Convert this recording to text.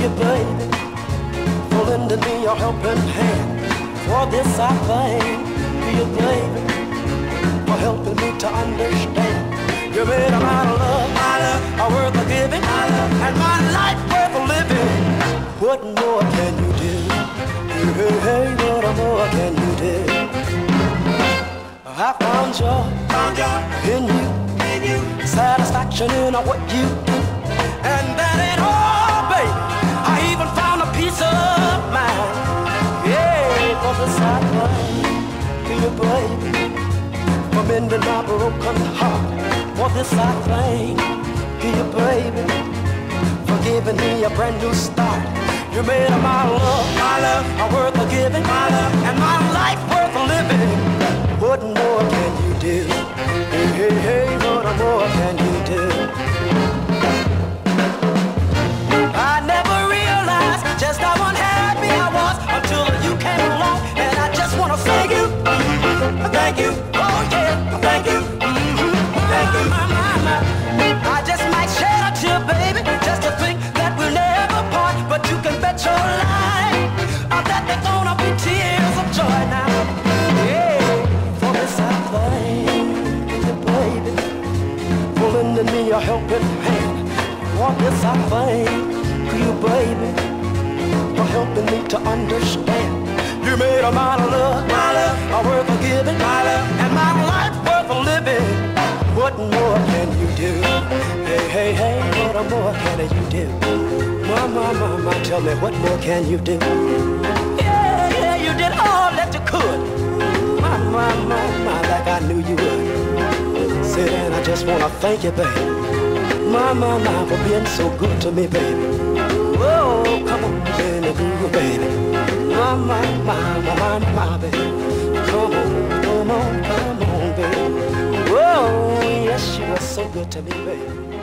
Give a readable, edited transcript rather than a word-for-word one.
you, baby, for lending me your helping hand. For this I thank you, baby, for helping me to understand. You made a my love worth of giving, and my life worth of living. What more can you do? Hey, hey, what more can you do? I found joy in you, satisfaction in what you do, and that ain't all, baby. I even found a peace of mind. Yeah, for the sideline, you, baby, for mending my broken heart. For this I thank you, baby, for giving me a brand new start. You made my love worth of giving, and my life worth of living. What more can you do? Hey, hey, hey, what more can you do? I never realized just how unhappy I was until you came along, and I just want to thank you, thank you, oh yeah, thank you, thank you, my. I just might shed a tear, baby, just to think that we'll never part, but you can bet your life that there's gonna be tears of joy now. Lending me a helping hand. For this I thank you, baby, for helping me to understand. You made a my love worth of giving, and my life worth of living. What more can you do? Hey, hey, hey, what more can you do? Mama, tell me what more can you do? Yeah, yeah, you did all that you could. Mama, like I knew you would. Said, and I just wanna thank you, baby, my, for being so good to me, baby. Oh, come on, baby, my, baby. Come on, baby. Oh, yes, you were so good to me, baby.